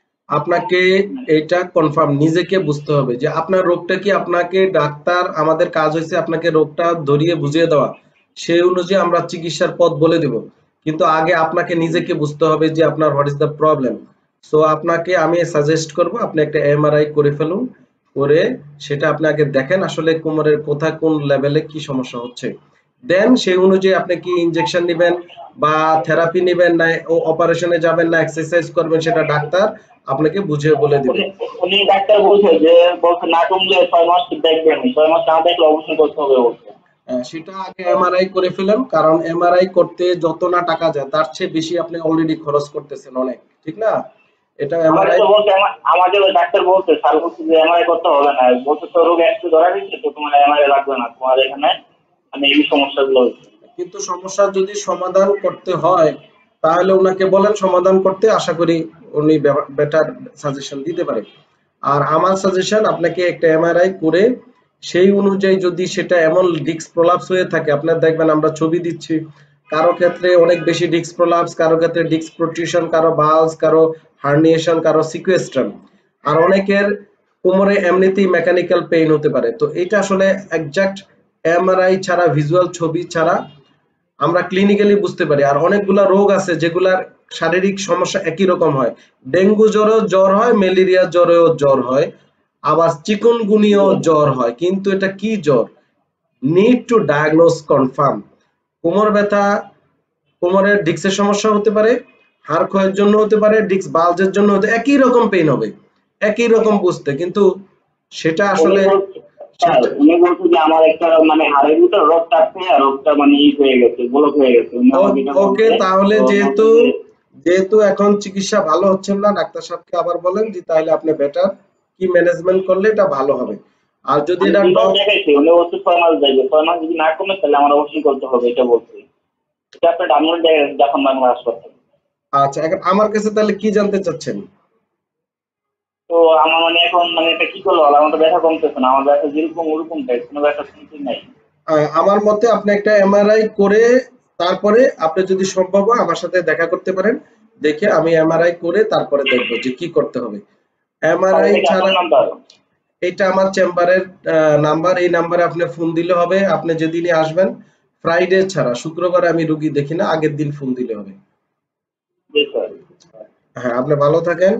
আপনাকে এটা কনফার্ম নিজেকে বুঝতে হবে যে আপনার রোগটা কি। আপনাকে ডাক্তার, আমাদের কাজ হয়েছে আপনাকে রোগটা ধরিয়ে বুঝিয়ে দেওয়া, সেই অনুযায়ী আমরা চিকিৎসার পথ বলে দেব। কিন্তু আগে আপনাকে নিজেকে বুঝতে হবে যে আপনার what is the problem. So আপনাকে আমি সাজেস্ট করব আপনি একটা এমআরআই করে ফেলুন, করে সেটা আপনি আগে দেখেন আসলে কোমরের কোথায় কোন লেভেলে কি সমস্যা হচ্ছে। দেন সেই অনুযায়ী আপনি কি ইনজেকশন নেবেন বা থেরাপি নেবেন, না অপারেশনে যাবেন, না এক্সারসাইজ করবেন, সেটা ডাক্তার আপনাকে বুঝিয়ে বলে দিবে। উনি ডাক্তার বলছে না কমলে 6 মাস দেখবেন, 6 মাস না দেখলে অবশ্যই করতে হবে বলছে। সেটা আগে এমআরআই করে ফেলেন, কারণ এমআরআই করতে যত না টাকা যায় তার চেয়ে বেশি আপনি অলরেডি খরচ করতেছেন অনেক, ঠিক না? এটা আমাকে এমআরআই। তো বলছে, আমাদের ওই ডাক্তার বলছে, স্যার বলছে যে এমআরআই করতে হবে না, বলছে তো রোগ একটু ধরা দিচ্ছে, তো তোমার এমআরআই লাগবে না, তোমার এখানে মানে এই সমস্যাগুলো হচ্ছে। কিন্তু সমস্যা যদি সমাধান করতে হয় তাহলে ওনাকে বলেন সমাধান করতে, আশা করি উনি বেটার সাজেশন দিতে পারে। আর আমার সাজেশন আপনাকে একটা এমআরআই করে সেই অনুযায়ী যদি সেটা এমন ডিস্ক প্রলাপস হয়ে থাকে, আপনার দেখবেন আমরা ছবি দিচ্ছি, কারো ক্ষেত্রে অনেক বেশি ডিস্ক প্রলাপস, কারো ক্ষেত্রে ডিস্ক প্রোট্রুশন, কারো বালস, কারো হার্নিয়েশন, কারো সিকুয়েস্ট্রাম, আর অনেকের কোমরে এমনিতেই মেকানিক্যাল পেইন হতে পারে। তো এটা আসলে একজাক্ট এমআরআই ছাড়া, ভিজুয়াল ছবি ছাড়া আমরা ক্লিনিক্যালি বুঝতে পারি। আর অনেকগুলা রোগ আছে যেগুলার শারীরিক সমস্যা একই রকম হয়। ডেঙ্গু জ্বরেও জ্বর হয়, ম্যালেরিয়া জ্বরেও জ্বর হয়, আবার চিকুনগুনিয়াও জ্বর হয়, কিন্তু এটা কি জ্বর, নিড টু ডায়াগনোজ কনফার্ম। কোমর ব্যথা, কোমরের ডিস্কের সমস্যা হতে পারে, হাড় ক্ষয়ের জন্য হতে পারে, ডিস্ক বালজের জন্য হতে, একই রকম পেইন হবে, একই রকম বুঝতে, কিন্তু সেটা আসলে উনি বলছে যে আমার একটা মানে হাড়ের ভিতর রক্ত আছে, আর রক্তটা মানে হয়ে গেছে, ব্লক হয়ে গেছে, উনি আমাকে এটা ওকে, বলছে। তাহলে তো যেহেতু যেহেতু এখন চিকিৎসা ভালো হচ্ছে না, ডাক্তার সাহেবকে আবার বলেন যে তাহলে আপনি বেটার কি ম্যানেজমেন্ট করলে এটা ভালো হবে। আর যদি আমি এটা 2 মাস দেখাইছি, উনি বলছে 6 মাস দেখবে, 6 মাস যদি না কমে তাহলে আমার অবশ্যই করতে হবে, এটা বলছে। এটা আপনার ডায়মন্ড যখন বাংলা হাসপাতাল। আচ্ছা, এখন আমার কাছে তাহলে কি জানতে চাচ্ছেন? তো আমার মানে এখন মানে এটা কি করলো, আমার তো ব্যথা কমতেছে না, আমার ব্যথা যেরকম ওরকম টাইপ, কোনো ব্যথা শুনতে নাই। আমার মতে আপনি একটা এমআরআই করে তারপরে আপনি যদি সম্ভব হয় আমার সাথে দেখা করতে পারেন, দেখে আমি এমআরআই করে তারপরে দেখবো যে কি করতে হবে। আর এমআরআই এটা কি ছাড়া, আপনার নাম্বার? এটা আমার চেম্বারের নাম্বার, এই নাম্বারে আপনি ফোন দিলে হবে। আপনি যেদিনই আসবেন, ফ্রাইডে ছাড়া শুক্রবারে আমি রুগী দেখি না, আগের দিন ফোন দিলে হবে। জি স্যার। হ্যাঁ, আপনি ভালো থাকেন।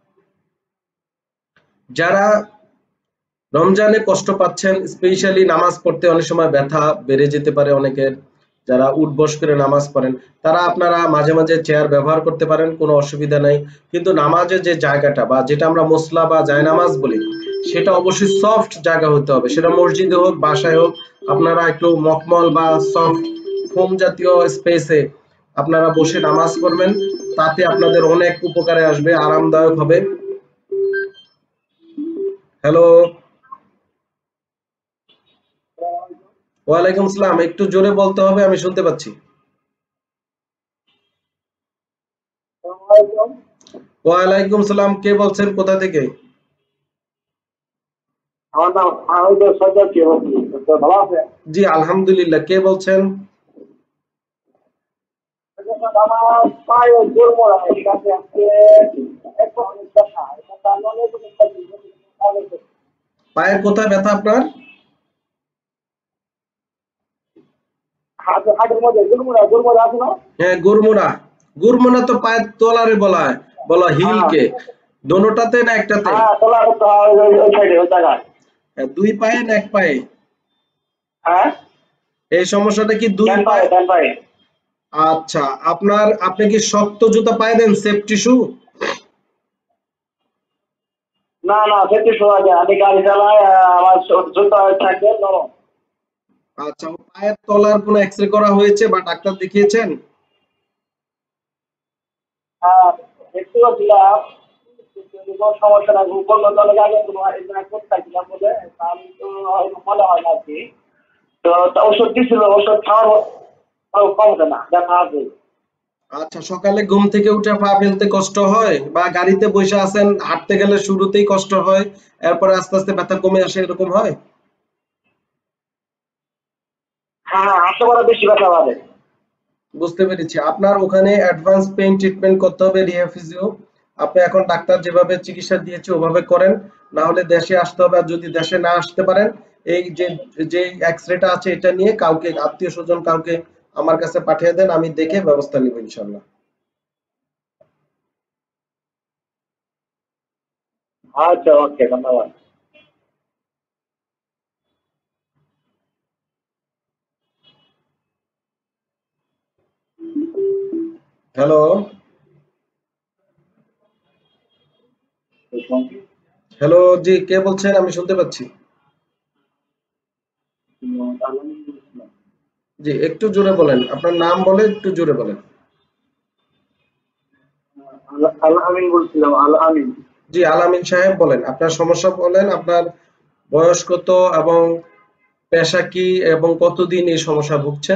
যারা রমজানে কষ্ট পাচ্ছেন, স্পেশালি নামাজ পড়তে অনেক সময় ব্যথা বেড়ে যেতে পারে অনেকের, যারা উঠবস করে নামাজ পড়েন, তারা আপনারা মাঝে মাঝে চেয়ার ব্যবহার করতে পারেন, কোনো অসুবিধা নাই। কিন্তু নামাজের যে জায়গাটা বা যেটা আমরা মুসলা বা জায়নামাজ বলি, সেটা অবশ্যই সফট জায়গা হতে হবে, সেটা মসজিদে হোক বাসায় হোক। আপনারা একটু মখমল বা সফট ফোম জাতীয় স্পেসে আপনারা বসে নামাজ পড়বেন, তাতে আপনাদের অনেক উপকারে আসবে, আরামদায়ক হবে। হ্যালো। ওয়ালাইকুম আসসালাম, একটু জোরে বলতে হবে, আমি শুনতে পাচ্ছি। ওয়ালাইকুম সালাম, কে বলছেন, কোথা থেকে? আমার নাম আমি তো সজ্জা কি বলছি, তো ভালো আছে? জি আলহামদুলিল্লাহ, কে বলছেন? আমার পায়ে জোর মরা ঠিক আছে, আজকে এক অনেক ব্যথা, এটা তার অনেক অনেক পায়ের কোথায় ব্যথা আপনার? হাটের মধ্যে জোর মরা আছে না? হ্যাঁ, গুরমুনা। গুরমুনা তো পায়ের তলারে বলা হয়, বলা হ্যাঁ হিলকে। দোনোটাতে না একটাতে? হ্যাঁ, তোলা করতে হয় ওই সাইডে ওই জায়গায়। হ্যাঁ, দুই পায়ে না এক পায়ে? হ্যাঁ, এই সমস্যাটা কি দুই ডান পায়ে? পায়ে ডান পায়ে। আচ্ছা, আপনি কি শক্ত জুতা পায়ে দেন, সেফটি শু? না না, সেটি শোনা যায়, আমি গাড়ি চালাই, আমার জুতা থাকে নরম। আচ্ছা, ও পায়ের তলার কোনো এক্সরে করা হয়েছে বা ডাক্তার দেখিয়েছেন? হ্যাঁ, দেখতে পাচ্ছিলাম, কোনো সমস্যা নাই, কোনো অনেক আগে কোনো করতেছিলাম বলে আমি তো হয়তো মনে হয় না আর কি। তো ওষুধ দিছিল, ওষুধ খাওয়ার কমবে না, দেখা আছে। আচ্ছা, সকালে ঘুম থেকে উঠে পা ফেলতে কষ্ট হয়, বা গাড়িতে বসে আছেন হাঁটতে গেলে শুরুতেই কষ্ট হয়, এরপরে আস্তে আস্তে ব্যথা কমে আসে, এরকম হয়? হ্যাঁ হ্যাঁ, হাঁটতে পারা বেশি ব্যথা বাড়ে। বুঝতে পেরেছি। আপনার ওখানে অ্যাডভান্স পেইন ট্রিটমেন্ট করতে হবে, রিহ্যাব ফিজিও। আপনি এখন ডাক্তার যেভাবে চিকিৎসা দিয়েছে ওভাবে করেন, না হলে দেশে আসতে হবে। আর যদি দেশে না আসতে পারেন, এই যে যে এক্সরেটা আছে এটা নিয়ে কাউকে, আত্মীয় স্বজন কাউকে আমার কাছে পাঠিয়ে দেন, আমি দেখে ব্যবস্থা নিব ইনশাল্লাহ। আচ্ছা, ওকে, ধন্যবাদ। হ্যালো। হ্যালো, জি কে বলছেন? আমি শুনতে পাচ্ছি। জি একটু জোরে বলেন, আপনার নাম বলে একটু জোরে বলেন। আল আমিন বলছিলাম, আল আমিন। জি আলামিন সাহেব বলেন, আপনার সমস্যা বলেন, আপনার বয়স কত এবং পেশা কি, এবং কতদিন এই সমস্যা ভুগছেন?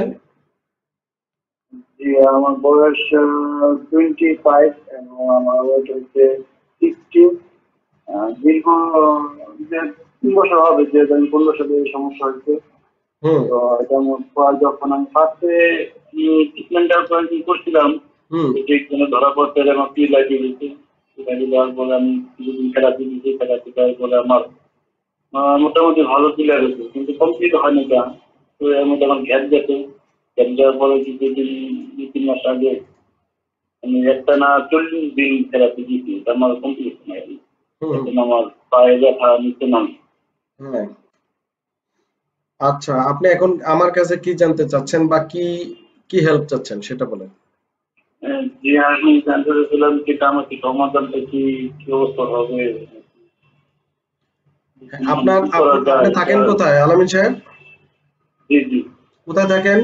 জি, আমার বয়স 25 এবং আমার ওয়েট হচ্ছে 60। দীর্ঘ যে 3 বছর হবে, যে আমি 15 সালে এই সমস্যা হয়েছে। হুম। তো এটা পর যখন আমি ফার্স্টে ট্রিটমেন্টটা করছিলাম, হুম। ট্রিটমেন্টে ধরা পড়তে আমার পি লাগিয়ে দিয়েছে। পি লাগিয়ে দেওয়ার পরে আমি কিছুদিন থেরাপি দিয়েছি, থেরাপি দেওয়ার পরে আমার মোটামুটি ভালো ক্লিয়ার হয়েছে, কিন্তু কমপ্লিট হয়নি এটা। তো এর মধ্যে আমার গ্যাপ গেছে। গ্যাপ যাওয়ার পরে কিছুদিন 2-3 মাস আগে আমি একটা না 40 দিন থেরাপি দিয়েছি, এটা আমার কমপ্লিট হয়নি। হুম। হুম। এখন আমার পায়ে ব্যথা নিচে নামে। হ্যাঁ। আচ্ছা, আপনি এখন আমার কাছে কি জানতে চাচ্ছেন, বা কি কি হেল্প চাচ্ছেন সেটা বলেন। যে আমি জানতে চাইছিলাম যেটা আমাকে সমাধানটা কি, কি অবস্থা হবে, হ্যাঁ, আপনার কি করা আপনি যায় এটা। থাকেন কোথায় আলামিন সাহেব? জি জি, কোথায় থাকেন?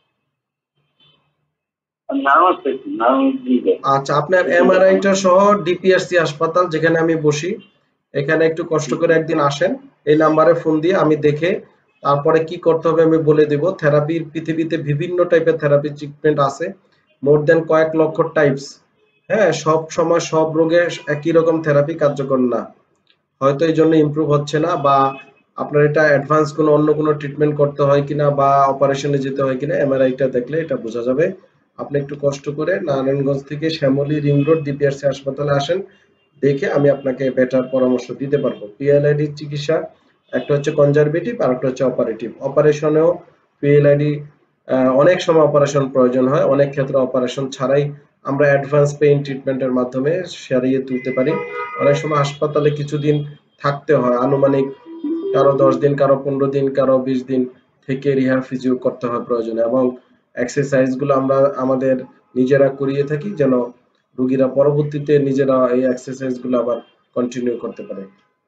নাম আছে কি, নাম দিবে। আচ্ছা, আপনার এমআরআইটা সহ ডিপিআরসি হাসপাতাল যেখানে আমি বসি, এখানে একটু কষ্ট করে একদিন আসেন। এই নাম্বারে ফোন দিয়ে আমি দেখে তারপরে কি করতে হবে আমি বলে দেব। থেরাপির পৃথিবীতে বিভিন্ন টাইপের থেরাপি ট্রিটমেন্ট আছে, মোর দেন কয়েক লক্ষ টাইপস। হ্যাঁ, সব সময় সব রোগে একই রকম থেরাপি কার্যকর না। হয়তো এই জন্য ইমপ্রুভ হচ্ছে না, বা আপনার এটা অ্যাডভান্স কোনো অন্য কোনো ট্রিটমেন্ট করতে হয় কিনা বা অপারেশনে যেতে হয় কিনা, এমআরআইটা দেখলে এটা বোঝা যাবে। আপনি একটু কষ্ট করে নারায়ণগঞ্জ থেকে শ্যামলী রিং রোড ডিপিআরসি হাসপাতালে আসেন, দেখে আমি আপনাকে বেটার পরামর্শ দিতে পারবো। পিএলআইডি চিকিৎসা একটা হচ্ছে কনজারভেটিভ আর একটা হচ্ছে অপারেটিভ। অপারেশনেও পিএলআইডি অনেক সময় অপারেশন প্রয়োজন হয়, অনেক ক্ষেত্রে অপারেশন ছাড়াই আমরা অ্যাডভান্স পেইন ট্রিটমেন্টের মাধ্যমে সারিয়ে তুলতে পারি। অনেক সময় হাসপাতালে কিছুদিন থাকতে হয়, আনুমানিক কারো 10 দিন, কারো 15 দিন, কারো 20 দিন থেকে রিহ্যাব ফিজিও করতে হয় প্রয়োজনে। এবং এক্সারসাইজ গুলো আমরা আমাদের নিজেরা করিয়ে থাকি, যেন রোগীরা পরবর্তীতে নিজেরা এই এক্সারসাইজ গুলো আবার কন্টিনিউ করতে পারে।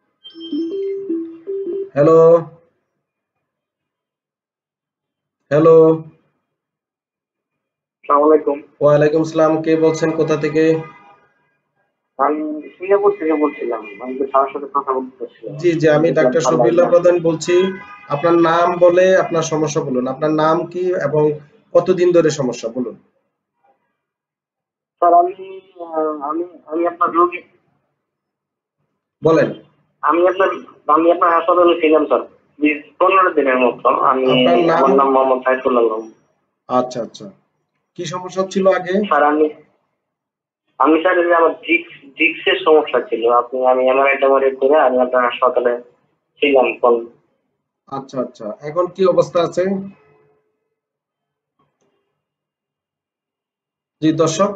হ্যালো। হ্যালো। আসসালামু আলাইকুম। ওয়ালাইকুম আসসালাম, কে বলছেন, কোথা থেকে? আমি সিঙ্গাপুর থেকে বলছিলাম, আমি তো স্যারের সাথে কথা বলতে চাচ্ছিলাম, জি জি, আমি দেখলাম ডাক্তার স্যার লাইনে শফিউল্লাহ আছে। প্রধান বলছি। আপনার নাম বলে আপনার সমস্যা বলুন, আপনার নাম কি এবং কতদিন ধরে সমস্যা বলুন। স্যার আমি আমি আপনার রোগী, বলেন। আমি আপনার আমি আপনার হাসপাতালে ছিলাম স্যার 15 দিনের মতো। আপনার নাম? আমার নাম মোহাম্মদ সাইফুল আলম। আচ্ছা আচ্ছা, কি সমস্যা ছিল আগে? স্যার আমি স্যার এই যে আমার ডিস্কের সমস্যা ছিল। আমি এমআরআই টেমআরআই করে আমি আপনার হাসপাতালে ছিলাম কোন। আচ্ছা আচ্ছা, এখন কি অবস্থা আছে? জি দর্শক।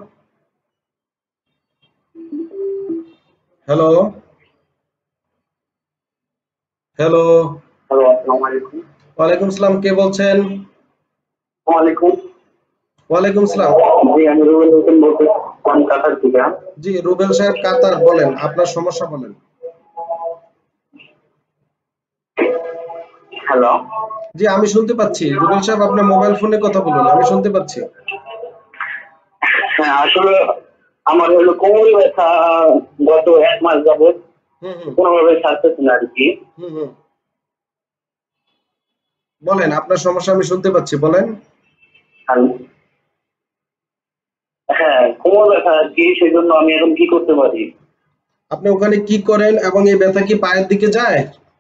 হ্যালো। হ্যালো। হ্যালো, আসসালামু আলাইকুম। ওয়ালাইকুম আসসালাম, কে বলছেন? ওয়ালাইকুম। ওয়ালাইকুম আসসালাম। জি, আমি রুবেল হোসেন বলতে, আমি কাতার থেকে। জি রুবেল সাহেব কাতার, বলেন আপনার সমস্যা বলেন। হ্যালো। জি আমি শুনতে পাচ্ছি, রুবেল সাহেব আপনার মোবাইল ফোনে কথা বলুন, আমি শুনতে পাচ্ছি। হ্যাঁ, আসলে আমার হলো কোমর ব্যথা গত 1 মাস যাবত হুম হুম। কোনোভাবে সারতেছে না আর কি। হুম হুম। বলেন আপনার সমস্যা, আমি শুনতে পাচ্ছি, বলেন। আর হ্যাঁ, কোমর ব্যথা আর কি, সেই জন্য আমি এখন কি করতে পারি? আপনি ওখানে কি করেন এবং এই ব্যথা কি পায়ের দিকে যায়?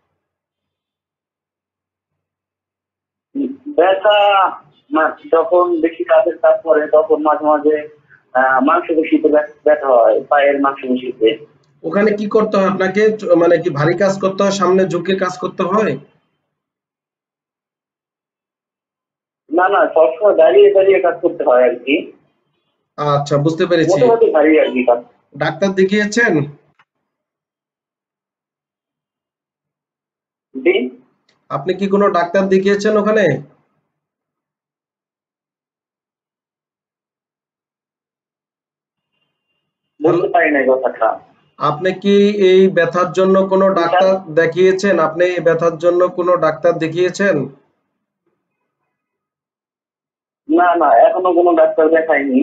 ব্যথা যখন বেশি কাজের কাজ করে তখন মাঝে মাঝে মাংসপেশিতে ব্যথা হয়, পায়ের মাংসপেশিতে। ওখানে কি করতে হয় আপনাকে? মানে কি ভারী কাজ করতে হয়, সামনে ঝুঁকে কাজ করতে হয়? না না, সবসময় দাঁড়িয়ে দাঁড়িয়ে কাজ করতে হয় আর কি, আচ্ছা, বুঝতে পেরেছি। মোটামুটি ভারী আর কি কাজ। ডাক্তার দেখিয়েছেন? জি, আপনি কি কোনো ডাক্তার দেখিয়েছেন ওখানে? হ্যালো, বুঝতে পারি না এই কথাটা। আপনি কি এই ব্যথার জন্য কোনো জি স্যার। ডাক্তার দেখিয়েছেন? আপনি এই ব্যথার জন্য কোনো ডাক্তার দেখিয়েছেন? না না, এখনো কোনো ডাক্তার দেখাইনি।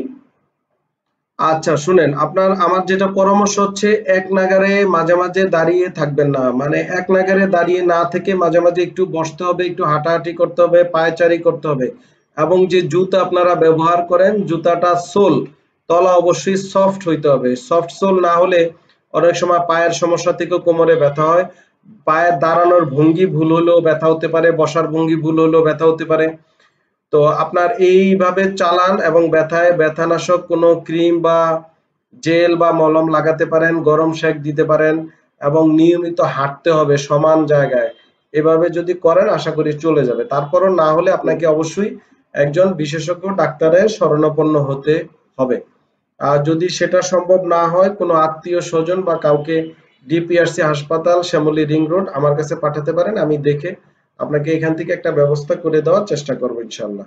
আচ্ছা, শুনেন, আমার যেটা পরামর্শ হচ্ছে, এক নাগাড়ে মাঝে মাঝে দাঁড়িয়ে থাকবেন না। মানে এক নাগাড়ে দাঁড়িয়ে না থেকে মাঝে মাঝে একটু বসতে হবে, একটু হাঁটাহাঁটি করতে হবে, পায়চারি করতে হবে। এবং যে জুতা আপনারা ব্যবহার করেন, জুতাটা সোল, তলা অবশ্যই সফট হইতে হবে। সফট সোল না হলে অনেক সময় পায়ের সমস্যা থেকেও কোমরে ব্যথা হয়। পায়ের দাঁড়ানোর ভঙ্গি ভুল হলেও ব্যথা হতে পারে, বসার ভঙ্গি ভুল হলেও ব্যথা হতে পারে। তো আপনার এইভাবে চালান এবং ব্যথায় ব্যথানাশক কোনো ক্রিম বা জেল বা মলম লাগাতে পারেন, গরম সেক দিতে পারেন এবং নিয়মিত হাঁটতে হবে সমান জায়গায়। এভাবে যদি করেন আশা করি চলে যাবে। তারপরও না হলে আপনাকে অবশ্যই একজন বিশেষজ্ঞ ডাক্তারের শরণাপন্ন হতে হবে। আর যদি সেটা সম্ভব না হয়, কোনো আত্মীয় স্বজন বা কাউকে ডিপিআরসি হাসপাতাল, শ্যামলী রিং রোড আমার কাছে পাঠাতে পারেন। আমি দেখে আপনাকে এখান থেকে একটা ব্যবস্থা করে দেওয়ার চেষ্টা করবো ইনশাল্লাহ।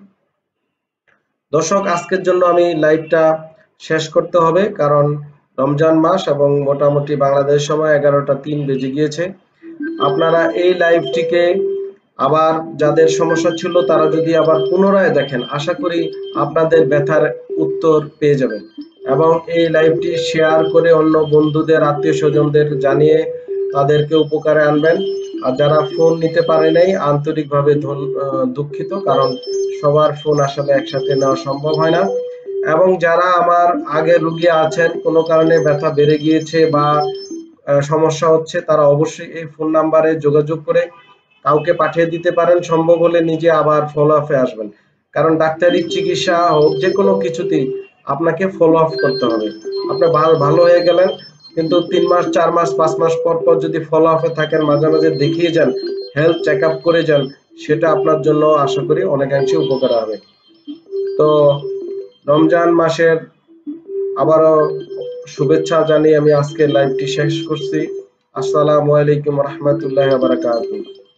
দর্শক, আজকের জন্য আমি লাইভটা শেষ করতে হবে, কারণ রমজান মাস এবং মোটামুটি বাংলাদেশ সময় 11টা 3 বেজে গিয়েছে। আপনারা এই লাইভটিকে আবার, যাদের সমস্যা ছিল তারা যদি আবার পুনরায় দেখেন, আশা করি আপনাদের ব্যথার উত্তর পেয়ে যাবেন। এবং এই লাইভটি শেয়ার করে অন্য বন্ধুদের, আত্মীয় স্বজনদের জানিয়ে তাদেরকে উপকারে আনবেন। আর যারা ফোন নিতে পারে নাই, আন্তরিকভাবে দুঃখিত, কারণ সবার ফোন আসলে একসাথে নেওয়া সম্ভব হয় না। এবং যারা আমার আগের রুগী আছেন, কোনো কারণে ব্যথা বেড়ে গিয়েছে বা সমস্যা হচ্ছে, তারা অবশ্যই এই ফোন নাম্বারে যোগাযোগ করে কাউকে পাঠিয়ে দিতে পারেন। সম্ভব হলে নিজে আবার ফলো আপে আসবেন, কারণ ডাক্তারি চিকিৎসা হোক যে কোনো কিছুতেই আপনাকে ফলো আপ করতে হবে। আপনি ভালো হয়ে গেলেন, কিন্তু 3 মাস 4 মাস 5 মাস পর পর যদি ফলো আপে থাকেন, মাঝে মাঝে দেখিয়ে যান, হেলথ চেক আপ করে যান, সেটা আপনার জন্য আশা করি অনেকাংশে উপকার হবে। তো রমজান মাসের আবারও শুভেচ্ছা জানিয়ে আমি আজকের লাইভটি শেষ করছি। আসসালামু আলাইকুম রহমতুল্লাহ বারাকাতুহু।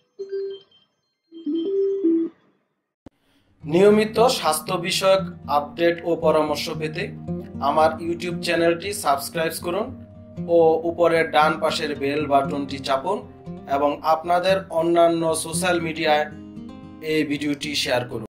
নিয়মিত স্বাস্থ্য বিষয়ক আপডেট ও পরামর্শ পেতে আমার ইউটিউব চ্যানেলটি সাবস্ক্রাইব করুন ও উপরের ডান পাশের বেল বাটনটি চাপুন এবং আপনাদের অন্যান্য সোশ্যাল মিডিয়ায় এই ভিডিওটি শেয়ার করুন।